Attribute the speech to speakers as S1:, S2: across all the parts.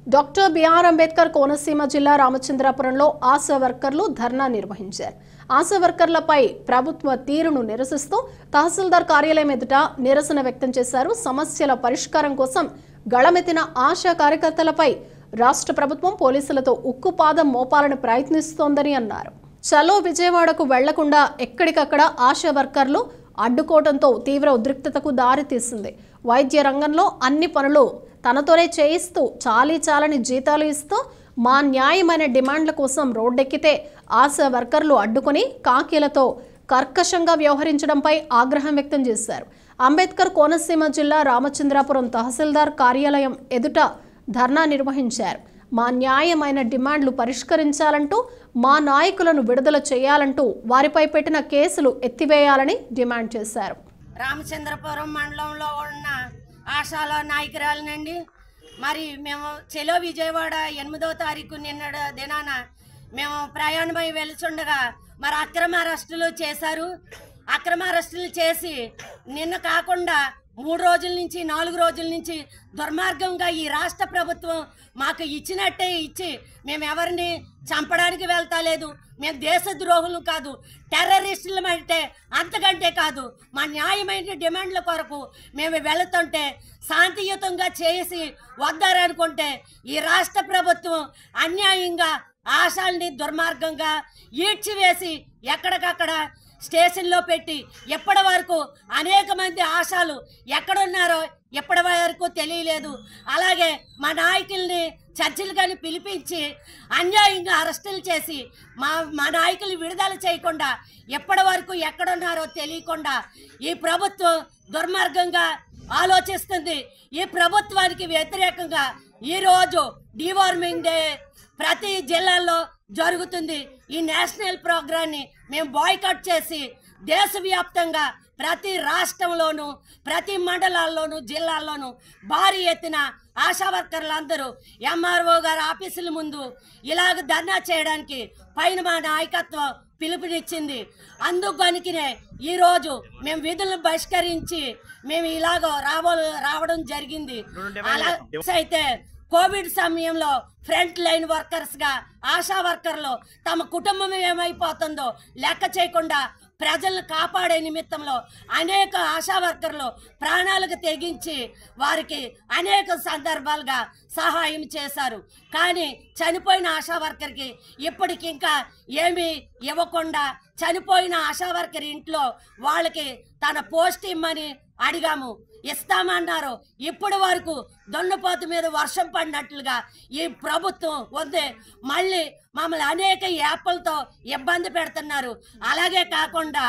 S1: Doctor BR Ambedkar Konaseema జిల్లా రామచంద్రాపురంలో ఆశా వర్కర్లు ధర్నా నిర్వహించారు. ఆశా వర్కర్లపై ప్రభుత్వ తీరును నిరసిస్తూ తహసీల్దార్ కార్యాలయం ఎదుట నిరసన వ్యక్తం చేశారు. సమస్యల పరిష్కారం కోసం గళమెత్తిన ఆశా కార్యకర్తలపై రాష్ట్ర ప్రభుత్వం పోలీసులతో ఉక్కుపాదం మోపాలని ప్రయత్నిస్తోందని అన్నారు. చలో విజయవాడకు వెళ్లకుండా ఎక్కడికక్కడ ఆశా వర్కర్లు అడ్డుకోవడంతో తీవ్ర ఉద్రిక్తతకు దారితీసింది. వైద్య రంగంలో అన్ని పనులు తనతోనే చేయిస్తూ చాలని జీతాలు ఇస్తూ మా న్యాయమైన డిమాండ్ల కోసం రోడ్డెక్కితే ఆశా వర్కర్లు అడ్డుకొని కాకీలతో కర్కశంగా వ్యవహరించడంపై ఆగ్రహం వ్యక్తం చేశారు. అంబేద్కర్ కోనసీమ జిల్లా రామచంద్రాపురం తహసీల్దార్ కార్యాలయం ఎదుట ధర్నా నిర్వహించారు. మా న్యాయమైన డిమాండ్లు పరిష్కరించాలంటూ, మా నాయకులను విడుదల చేయాలంటూ వారిపై పెట్టిన కేసులు ఎత్తివేయాలని డిమాండ్ చేశారు.
S2: రామచంద్రపురం మండలంలో ఉన్న ఆశాలో నాయకురాలనండి. మరి మేము చెలో విజయవాడ 8వ తారీఖు నిన్న దినాన మేము ప్రయాణమై వెళ్తుండగా మరి అక్రమ అరెస్టులు చేశారు. అక్రమ అరెస్టులు చేసి నిన్న కాకుండా 3 రోజుల నుంచి 4 రోజుల నుంచి దుర్మార్గంగా ఈ రాష్ట్ర ప్రభుత్వం మాకు ఇచ్చినట్టే ఇచ్చి మేము ఎవరిని చంపడానికి వెళ్తలేదు. మేము దేశద్రోహులు కాదు, టెర్రరిస్టులు అంటే అంతకంటే కాదు. మా న్యాయమైన డిమాండ్ల కొరకు మేము వెళుతుంటే శాంతియుతంగా చేసి వద్దారనుకుంటే ఈ రాష్ట్ర ప్రభుత్వం అన్యాయంగా ఆశాల్ని దుర్మార్గంగా ఈడ్చివేసి ఎక్కడికక్కడ స్టేషన్లో పెట్టి ఇప్పటి వరకు అనేక మంది ఆశాలు ఎక్కడున్నారో ఇప్పటి వరకు తెలియలేదు. అలాగే మా నాయకుల్ని చర్చలు కానీ పిలిపించి అన్యాయంగా అరెస్టులు చేసి మా నాయకులు విడుదల చేయకుండా ఎప్పటి వరకు ఎక్కడున్నారో తెలియకుండా ఈ ప్రభుత్వం దుర్మార్గంగా ఆలోచిస్తుంది. ఈ ప్రభుత్వానికి వ్యతిరేకంగా ఈరోజు డివార్మింగ్ డే ప్రతి జిల్లాల్లో జరుగుతుంది. ఈ నేషనల్ ప్రోగ్రాన్ని మేము బాయ్కాట్ చేసి దేశవ్యాప్తంగా ప్రతి రాష్ట్రంలోనూ ప్రతి మండలాల్లోనూ జిల్లాల్లోనూ భారీ ఎత్తున ఆశా వర్కర్లందరూ ఎంఆర్ఓ గారి ఆఫీసుల ముందు ఇలాగ ధర్నా చేయడానికి పైన మా నాయకత్వం పిలుపునిచ్చింది. అందుకనికినే ఈరోజు మేము విధులను బహిష్కరించి మేము ఇలాగ రావడం జరిగింది. అలా అయితే కోవిడ్ సమయంలో ఫ్రంట్ లైన్ వర్కర్స్గా ఆశా వర్కర్లు తమ కుటుంబం ఏమైపోతుందో లెక్క చేయకుండా ప్రజలను కాపాడే నిమిత్తంలో అనేక ఆశా వర్కర్లు ప్రాణాలకు తెగించి వారికి అనేక సందర్భాలుగా సహాయం చేశారు. కానీ చనిపోయిన ఆశా వర్కర్కి ఇప్పటికింకా ఏమీ ఇవ్వకుండా చనిపోయిన ఆశా వర్కర్ ఇంట్లో వాళ్ళకి తన పోస్ట్ ఇమ్మని అడిగాము, ఇస్తామన్నారు. ఇప్పటి వరకు దొన్నపోతు మీద వర్షం పడినట్లుగా ఈ ప్రభుత్వం వద్దే మళ్ళీ మమ్మల్ని అనేక యాప్లతో ఇబ్బంది పెడుతున్నారు. అలాగే కాకుండా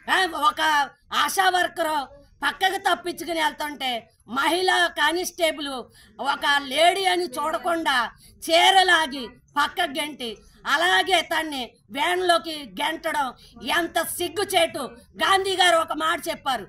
S2: ఒక ఆశా వర్కరు పక్కకు తప్పించుకుని వెళ్తుంటే మహిళా కానిస్టేబుల్ ఒక లేడీ అని చూడకుండా చీరలాగి పక్కకు గెంటి అలాగే తన్ని వ్యాన్లోకి గెంటడం ఎంత సిగ్గుచేటు. గాంధీ గారు ఒక మాట చెప్పారు,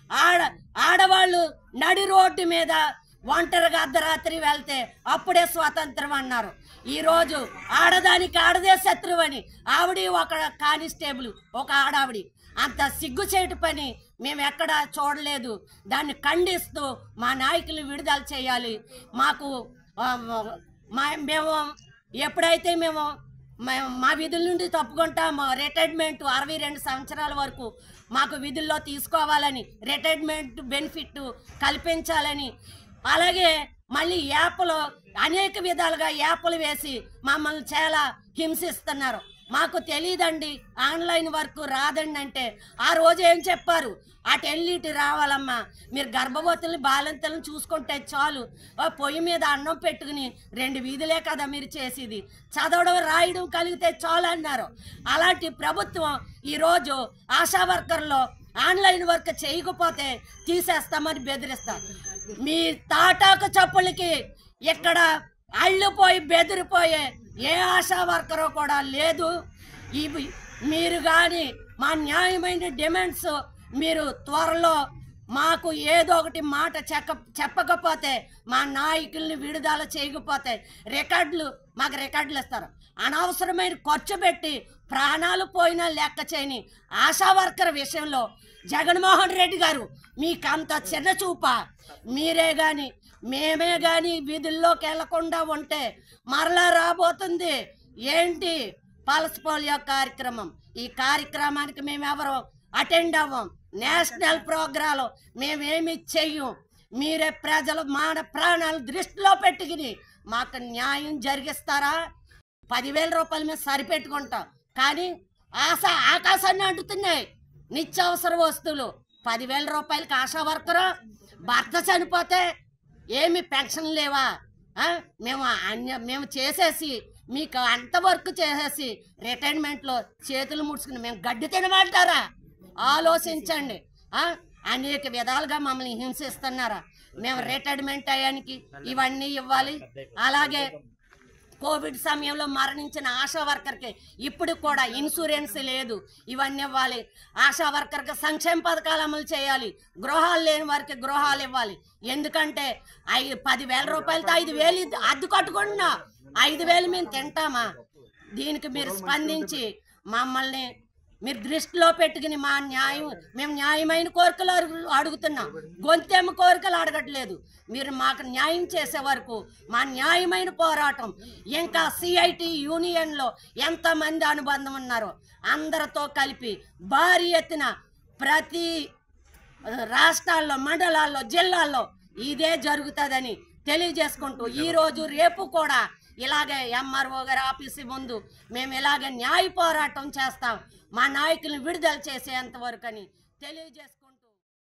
S2: ఆడవాళ్ళు నడి రోడ్డు మీద ఒంటరిగా అర్ధరాత్రి వెళ్తే అప్పుడే స్వాతంత్రం అన్నారు. ఈరోజు ఆడదానికి ఆడదే శత్రువు అని ఆవిడ ఒక కానిస్టేబుల్ ఒక ఆడావిడి. అంత సిగ్గుచేటు పని మేము ఎక్కడా చూడలేదు. దాన్ని ఖండిస్తూ మా నాయకులు విడుదల చేయాలి. మాకు మేము ఎప్పుడైతే మా విధుల నుండి తప్పుకుంటాం, రిటైర్మెంట్ 62 సంవత్సరాల వరకు మాకు విధుల్లో తీసుకోవాలని, రిటైర్మెంట్ బెనిఫిట్ కల్పించాలని, అలాగే మళ్ళీ యాప్లో అనేక విధాలుగా యాప్లు వేసి మమ్మల్ని చాలా హింసిస్తున్నారు. మాకు తెలియదండి, ఆన్లైన్ వర్క్ రాదండి అంటే ఆ రోజు ఏం చెప్పారు, అటు వెళ్ళి రావాలమ్మా, మీరు గర్భవతుల్ని బాలింతలను చూసుకుంటే చాలు, పొయ్యి మీద అన్నం పెట్టుకుని 2 వీధులే కదా మీరు చేసేది, చదవడం రాయడం కలిగితే చాలు అన్నారు. అలాంటి ప్రభుత్వం ఈరోజు ఆశా వర్కర్లో ఆన్లైన్ వర్క్ చేయకపోతే తీసేస్తామని బెదిరిస్తాం. మీ తాటాకు చప్పులకి ఇక్కడ అళ్ళిపోయి బెదిరిపోయే ఏ ఆశా వర్కరో కూడా లేదు. మీరు కానీ మా న్యాయమైన డిమాండ్స్ మీరు త్వరలో మాకు ఏదో ఒకటి మాట చెప్పకపోతే, మా నాయకుల్ని విడుదల చేయకపోతే మాకు రికార్డులు ఇస్తారు. అనవసరమైన ఖర్చు పెట్టి ప్రాణాలు పోయినా లెక్క చేయని ఆశా వర్కర్ విషయంలో జగన్మోహన్ రెడ్డి గారు మీకంత చిన్న చూప. మీరే కానీ మేమే కానీ వీధుల్లోకి వెళ్లకుండా ఉంటే మరలా రాబోతుంది ఏంటి పల్స్ పోలియో కార్యక్రమం. ఈ కార్యక్రమానికి మేమెవరో అటెండ్ అవ్వం. నేషనల్ ప్రోగ్రాంలు మేమేమి చెయ్యం. మీరే ప్రజలు మాన ప్రాణాలు దృష్టిలో పెట్టుకుని మాకు న్యాయం జరిగిస్తారా? 10,000 రూపాయలు మేము సరిపెట్టుకుంటాం, కానీ ఆకాశాన్ని అంటుతున్నాయి నిత్యావసర వస్తువులు. 10,000 రూపాయలకి ఆశా వర్కరు భర్త చనిపోతే ఏమి పెన్షన్ లేవా? మేము చేసేసి మీకు అంత వర్క్ చేసేసి రిటైర్మెంట్లో చేతులు ముడుచుకుని మేము గడ్డి తినమంటారా? ఆలోచించండి. అనేక విధాలుగా మమ్మల్ని హింసిస్తున్నారా? మేము రిటైర్మెంట్ అయ్యానికి ఇవన్నీ ఇవ్వాలి. అలాగే కోవిడ్ సమయంలో మరణించిన ఆశా వర్కర్కి ఇప్పుడు కూడా ఇన్సూరెన్స్ లేదు, ఇవన్నీ ఇవ్వాలి. ఆశా వర్కర్కి సంక్షేమ పథకాలు అమలు చేయాలి. గృహాలు లేని వారికి గృహాలు ఇవ్వాలి. ఎందుకంటే 10,000 రూపాయలతో 5,000 అద్దె కట్టుకుంటున్నా, 5,000 మేము తింటామా? దీనికి మీరు స్పందించి మమ్మల్ని మీరు దృష్టిలో పెట్టుకుని మా న్యాయం, మేము న్యాయమైన కోరికలు అడుగుతున్నాం, గొంతెమ్మ కోరికలు అడగట్లేదు. మీరు మాకు న్యాయం చేసే వరకు మా న్యాయమైన పోరాటం. ఇంకా సిఐటి యూనియన్లో ఎంతమంది అనుబంధం ఉన్నారో అందరితో కలిపి భారీ ఎత్తున ప్రతి రాష్ట్రాల్లో, మండలాల్లో, జిల్లాల్లో ఇదే జరుగుతుందని తెలియజేసుకుంటూ ఈరోజు రేపు కూడా ఇలాగే ఎంఆర్ఓ గారి ఆఫీసు ముందు మేము ఇలాగే న్యాయ పోరాటం చేస్తాం, మా నాయకులను విడుదల చేసేంత వరకు అని తెలియజేసుకుంటాం.